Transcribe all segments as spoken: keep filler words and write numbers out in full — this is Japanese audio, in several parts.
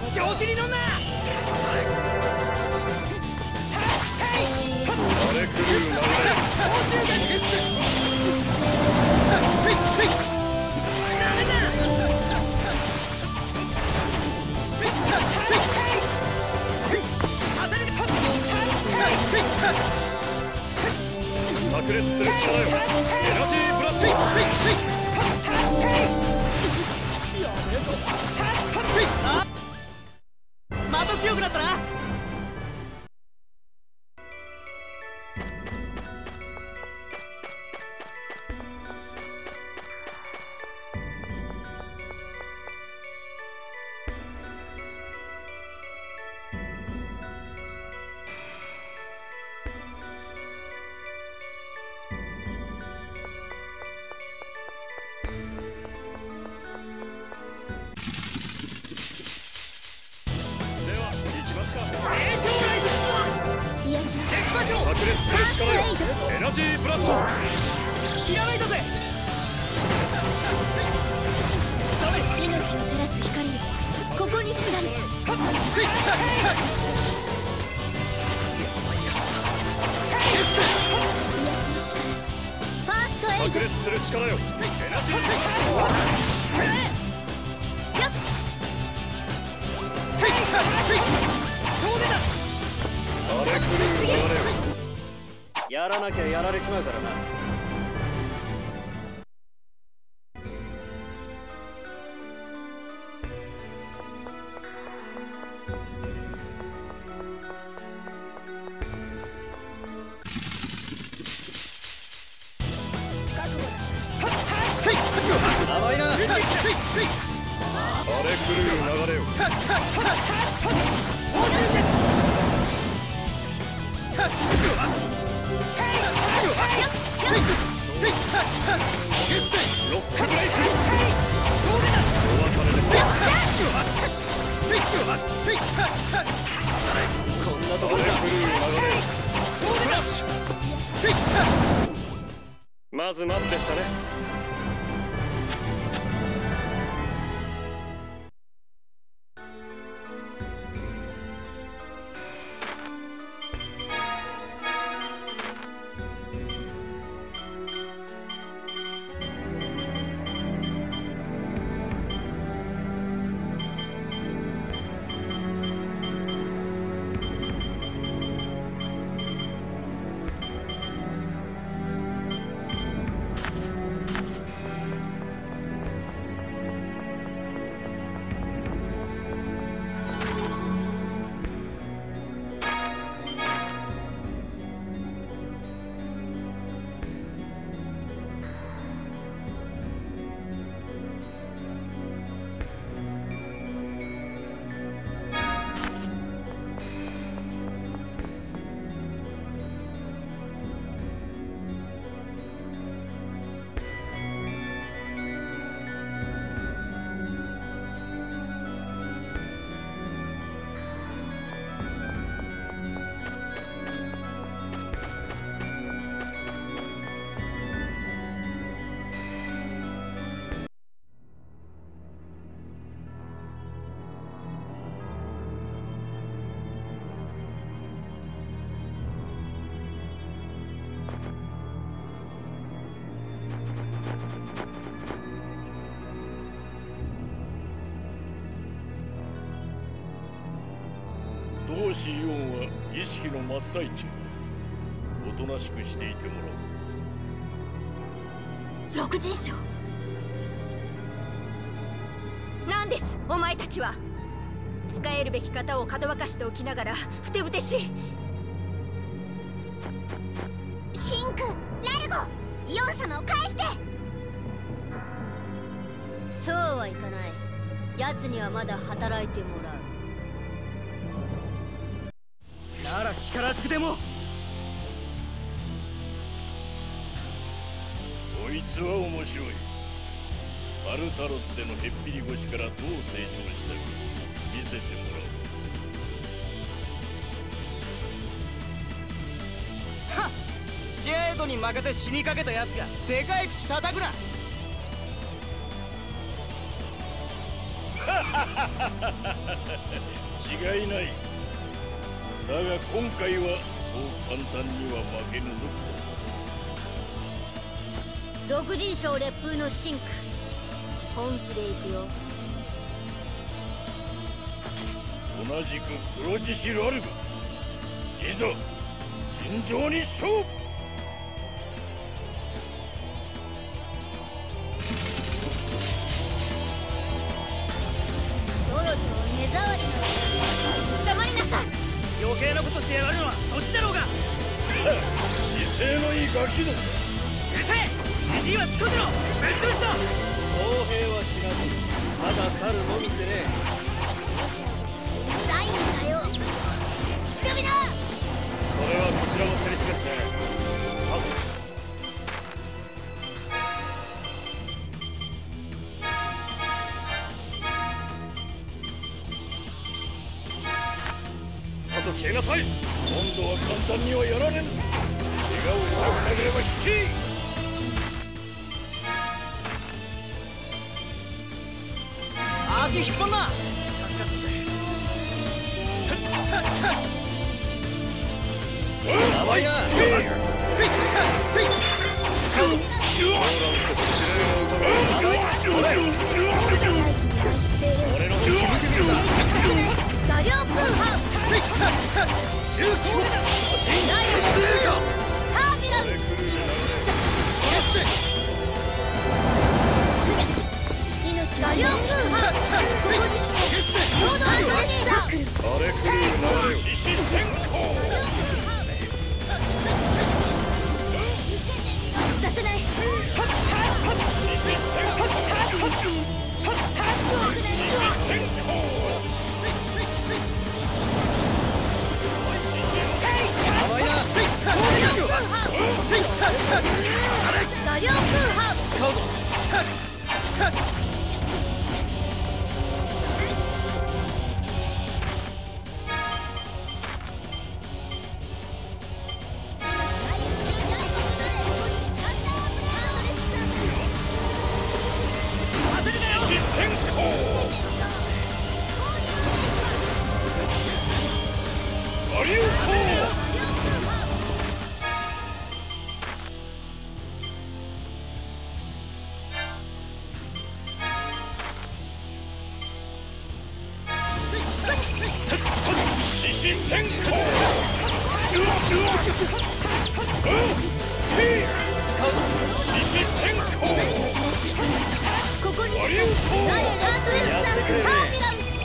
調子に乗んな。 あれ狂う流れ。炸裂する力よ。エナジーブラスト。 やべえぞ。また強くなったな。 炸裂する力よ。エナジーブラスト。 ひらめいたぜ。 命を照らす光よ、ここに刻む。癒しの力、ファーストエイド。 炸裂する力よ。エナジーブラスト。 よっ。 あれ狂う流れよ。 やらなきゃやられちまうからな。甘いな。あれ狂う流れよ。ロックブレイク。お別れです。 こんなところだ。 スラッシュ。まずまずでしたね。 同志イオンは儀式の真っ最中だ。おとなしくしていてもらおう。 六人将、何ですお前たちは。使えるべき方をかどわかしておきながらふてぶてしい。シンク、ラルゴ、イオン様を返して。 そうはいかない。奴にはまだ働いてもらう。 なら力ずくでも。 こいつは面白い。アルタロスでのへっぴり腰からどう成長したか見せてもらおう。 はっ、ジェイドに負けて死にかけたやつがでかい口叩くな。 はっ違いない。だが今回はそう簡単には負けぬぞ。 六人称烈風のシンク、本気でいくよ。 同じく黒獅子ラルガ、いざ尋常に勝負。 ちょろちょろ目障りな。 黙りなさい。 余計なことしてやがるのはそっちだろうが。 威勢のいいガキども。 うるせえ。じじいはすっとじろ。ぶっ潰すぞ。公平は知らず、ただ去るのみってね。 ないんだよ。忍びだ。 それはこちらのセリフですね。さっさと消えなさい。 今度は簡単にはやられぬぞ。怪我をしたくなければ引き。 足引っ張んな。やばいな。ついつい使うぞ。俺の方見てみるか。 画力ハウ周期星ナイスタービランス。命画力ハウここに来てロードアンドレーザー。 あれ来るなれ獅子先行。 させない。 獅子先行。獅子先行。 やばいな。 画力ハウ使うぞ。 獅子先行。我流走。獅子先行。 使うぞ。 獅子先行。 ここに我流走。 誰がやってくれる。 タービランス。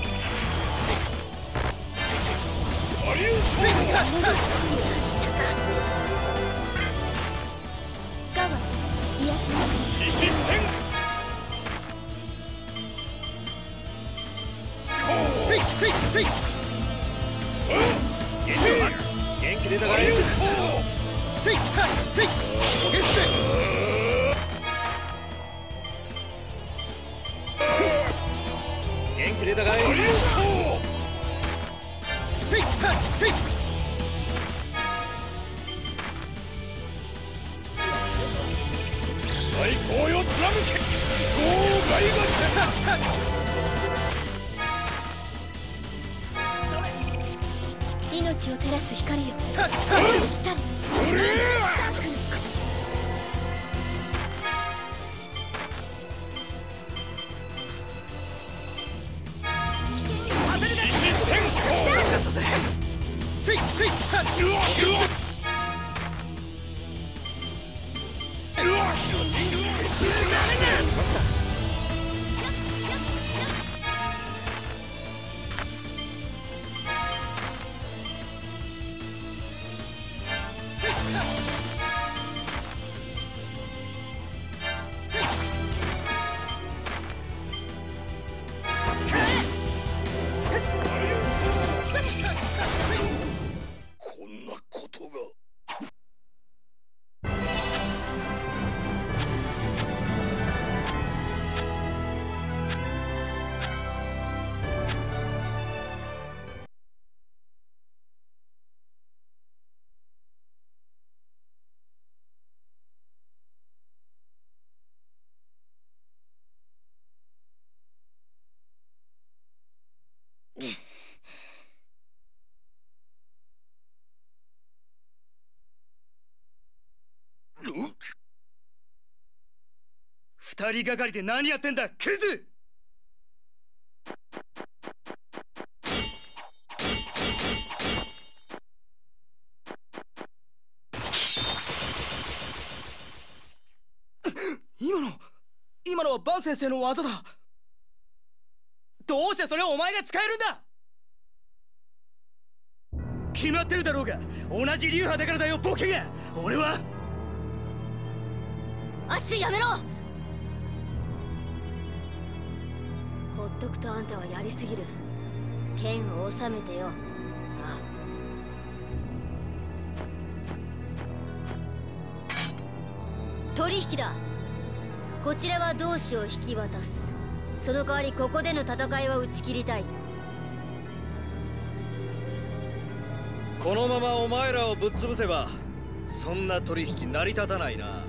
我流走。 ガワ癒しの獅子先行。 元気出たかい。元気出たかい。 最高よ貫け。思考外が命を照らす光よ。来たる。 獅子先行。 やったぜ。ついつい。 うわうわうわ。こんなことが。 二人がかりで何やってんだクズ。今の今のはバン先生の技だ。どうしてそれをお前が使えるんだ。決まってるだろうが、同じ流派だからだよボケが。俺はアッシュやめろ。ほっとくとあんたはやりすぎる。剣を収めてよ。さあ取引だ。こちらは同志を引き渡す。その代わりここでの戦いは打ち切りたい。 このままお前らをぶっ潰せばそんな取引成り立たないな。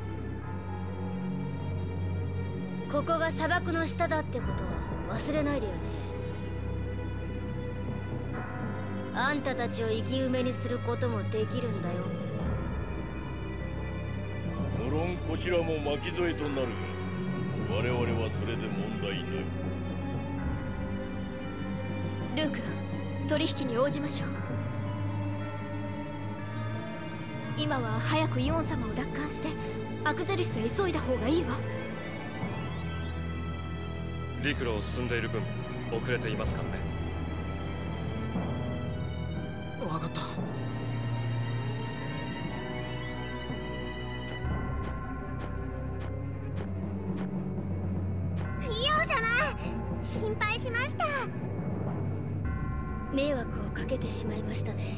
ここが砂漠の下だってことを忘れないでよね。あんたたちを生き埋めにすることもできるんだよ。 無論こちらも巻き添えとなるが、我々はそれで問題ない。 ルーク、取引に応じましょう。今は早くイオン様を奪還してアクゼリスへ急いだ方がいいわ。 陸路を進んでいる分遅れていますからね。 分かった。 イオン様、心配しました。迷惑をかけてしまいましたね。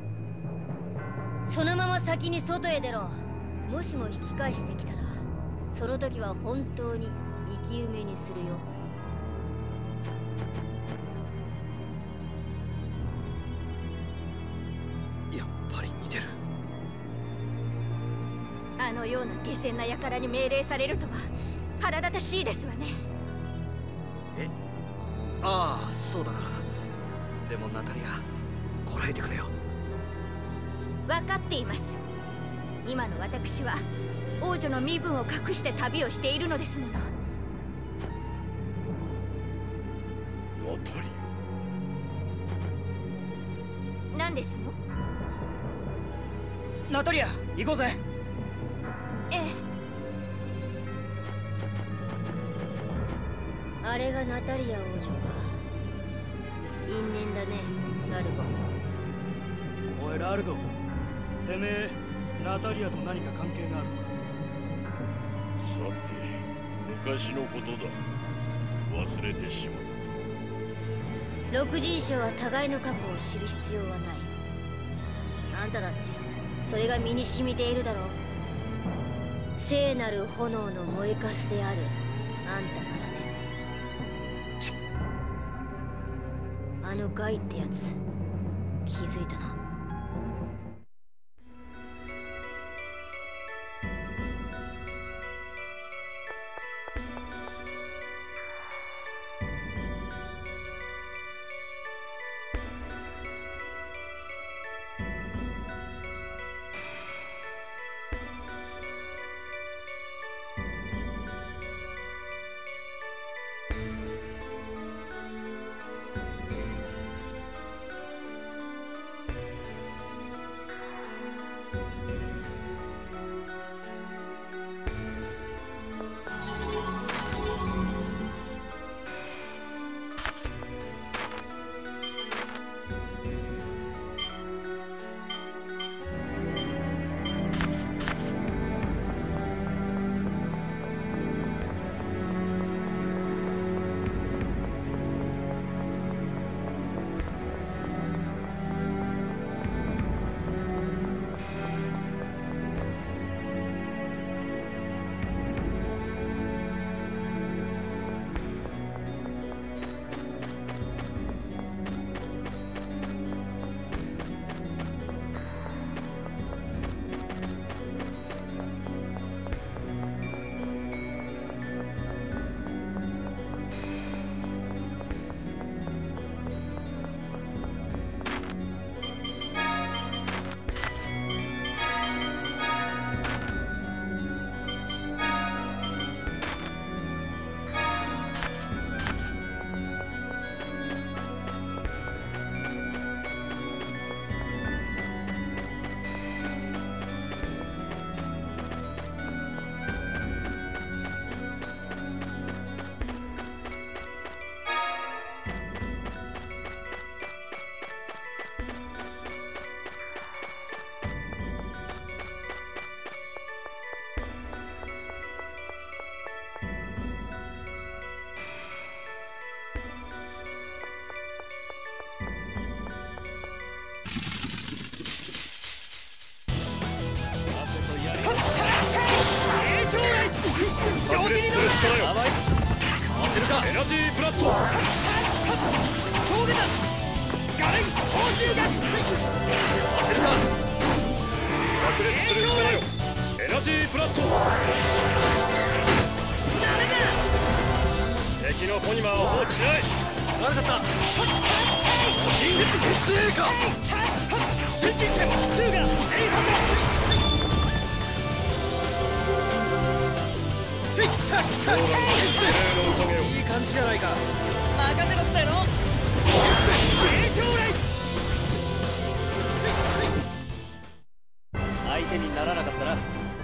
そのまま先に外へ出ろ。もしも引き返してきたらその時は本当に生き埋めにするよ。 やっぱり似てる。 あのような下賤な輩に命令されるとは腹立たしいですわね。 え、ああ、そうだな。でもナタリア、こらえてくれよ。 分かっています。今の私は王女の身分を隠して旅をしているのですもの。 ナタリア、何ですの？ ナタリア、行こうぜ。 ええ。 あれがナタリア王女か。因縁だね、ラルゴ。 おいラルゴ、てめえナタリアと何か関係があるのか？ さて、昔のことだ。忘れてしまった。 六人称は互いの過去を知る必要はない。あんただってそれが身に染みているだろう。聖なる炎の燃えかすであるあんたならね。あのガイってやつ気づいたな。 エナジーブラスト。 峠だ。ガレン報酬が焦るか。炸裂する力よ。エナジーブラスト。 ダメだ。 敵のポニマーを放置しない。悪かった。 新鉄鋭か。新人剣スーガエイハンド。いい感じじゃないか。任せろっての。相手にならなかったな。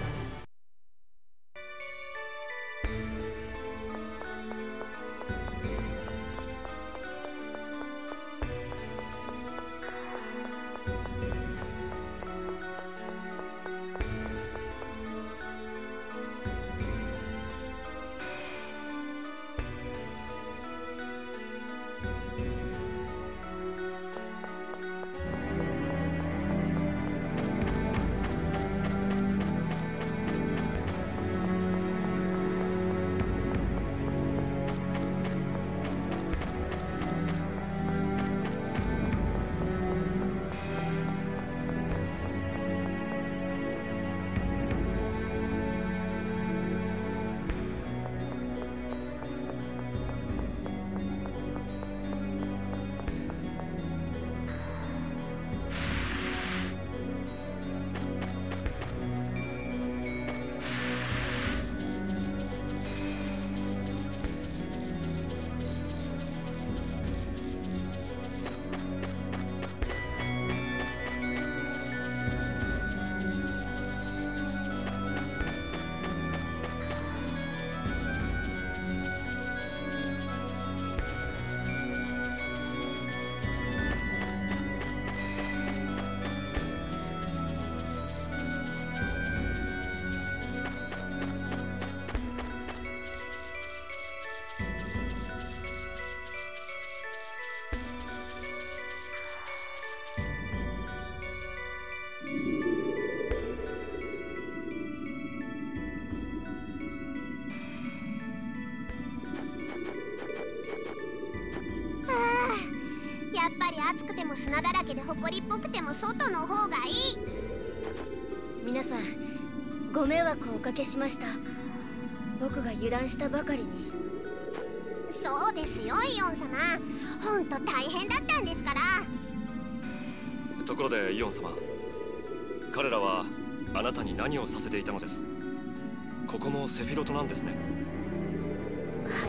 やっぱり暑くても砂だらけで埃っぽくても外の方がいい。 皆さんご迷惑をおかけしました。僕が油断したばかりに。 そうですよイオン様、ほんと大変だったんですから。 ところでイオン様、彼らはあなたに何をさせていたのです？ここもセフィロトなんですね。 はい、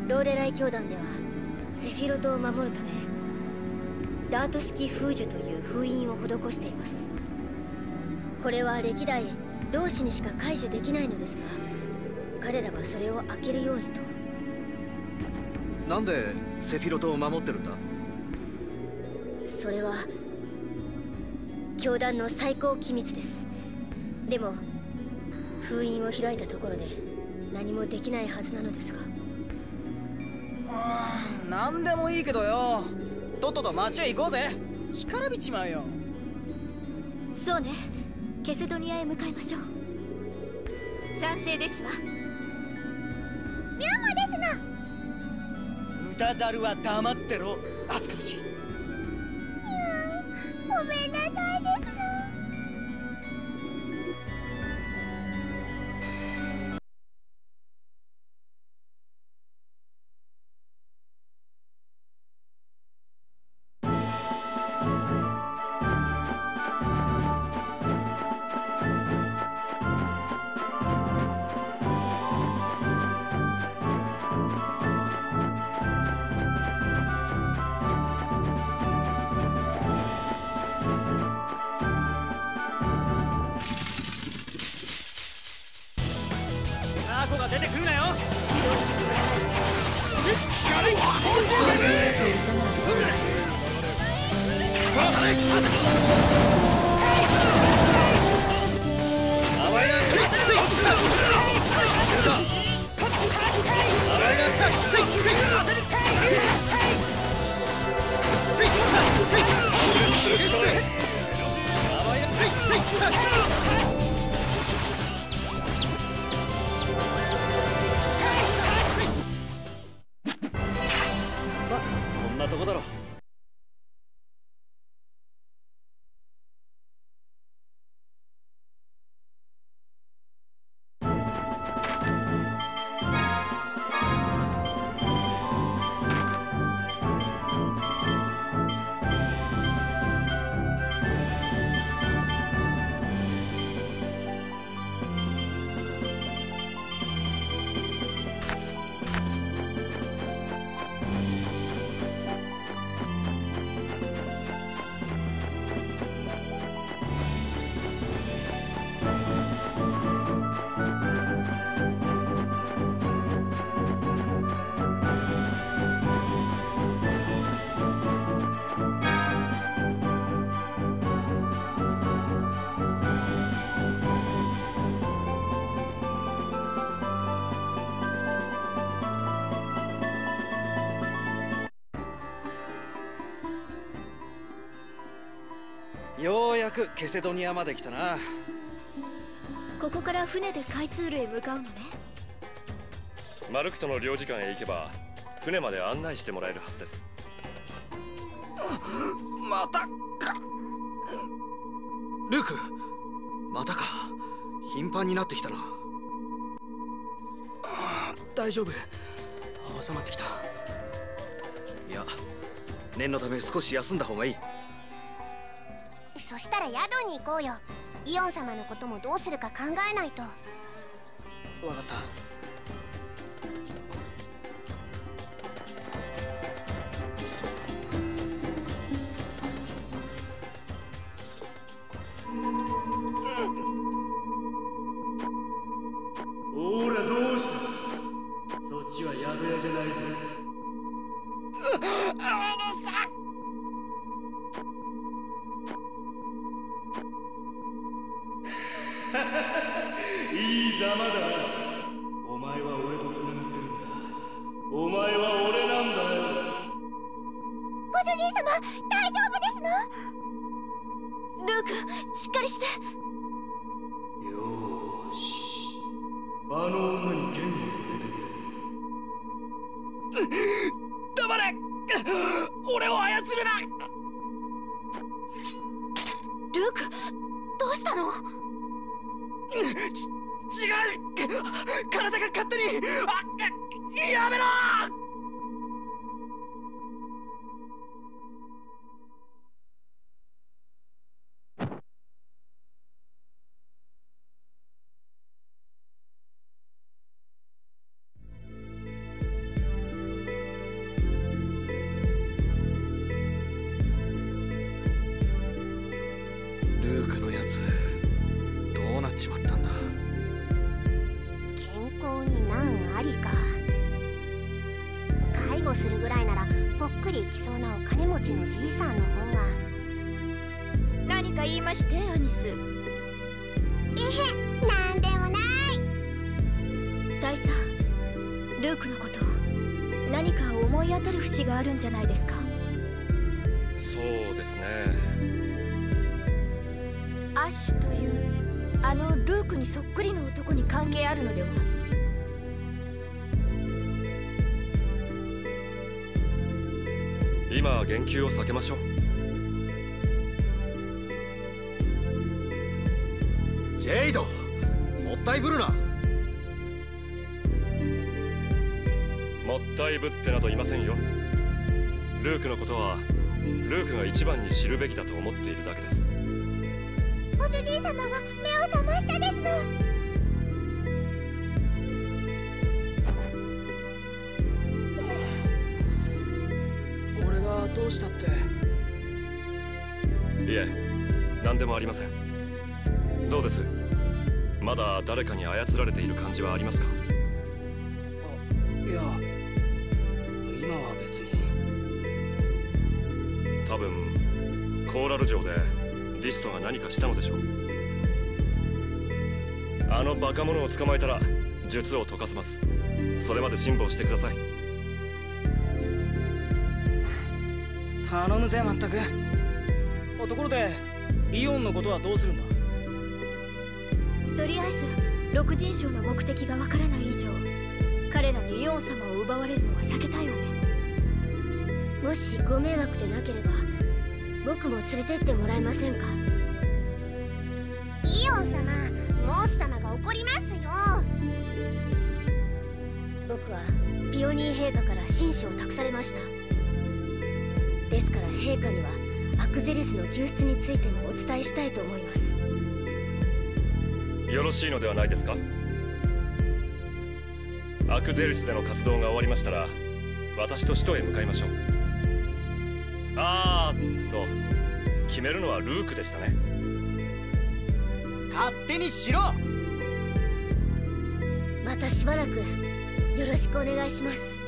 ローレライ教団ではセフィロトを守るためダート式封呪という封印を施しています。これは歴代同志にしか解除できないのですが、彼らはそれを開けるようにと。 なんでセフィロトを守ってるんだ？ それは教団の最高機密です。でも封印を開いたところで何もできないはずなのですが。 なんでもいいけどよ、とっとと町へ行こうぜ。干からびちまうよ。 そうね、ケセドニアへ向かいましょう。賛成ですわ。 ミュンもですの。 豚ザルは黙ってろ、暑苦しい。 ごめんなさいですの。 出てくるなよ。 ようやくケセドニアまで来たな。 ここから船で開通路へ向かうのね。 マルクトの領事館へ行けば船まで案内してもらえるはずです。 またか。ルーク、またか。頻繁になってきたな。大丈夫、収まってきた。いや、念のため少し休んだ方がいい。 そしたら宿に行こうよ。イオン様のこともどうするか考えないと。 分かった。 ほら、どうした？そっちは宿屋じゃないぜ。 あのさ、 いいざまだ。お前は俺と繋がってるんだ。お前は俺なんだよ。 ご主人様、大丈夫ですの？ ルーク、しっかりして。 よーし、あの女に剣を入れてみる。 黙れ。俺を操るな。 ルーク、どうしたの？ ち違う。体が勝手に。あ、やめろ。ルークのやつどうなっちまったんだ。 健康に難ありか。介護するぐらいならぽっくりいきそうなお金持ちのじいさんの方が。 何か言いまして、アニス。 えへん、なんでもない。 大佐、ルークのこと何か思い当たる節があるんじゃないですか？ そうですね。 アッシュというあのルークにそっくりの男に関係あるのでは？ 今は言及を避けましょう。 ジェイド、もったいぶるな。 もったいぶってなどいませんよ。ルークのことはルークが一番に知るべきだと思っているだけです。 ご主人様が目を覚ましたですの。 俺がどうしたって？ いえ、何でもありません。どうです？まだ誰かに操られている感じはありますか？ あ、いや、今は別に。 多分コーラル城でディストが何かしたのでしょう。あのバカ者を捕まえたら術を解かせます。それまで辛抱してください。 頼むぜ、まったく。ところでイオンのことはどうするんだ？ とりあえず六人将の目的がわからない以上、彼らにイオン様を奪われるのは避けたいわね。 もしご迷惑でなければ僕も連れてってもらえませんか？ イオン様、モース様が怒りますよ。 僕はピオニー陛下から親書を託されました。ですから陛下にはアクゼリスの救出についてもお伝えしたいと思います。 よろしいのではないですか？アクゼリスでの活動が終わりましたら私と使徒へ向かいましょう。あーっと決めるのはルークでしたね。 勝手にしろ。 またしばらくよろしくお願いします。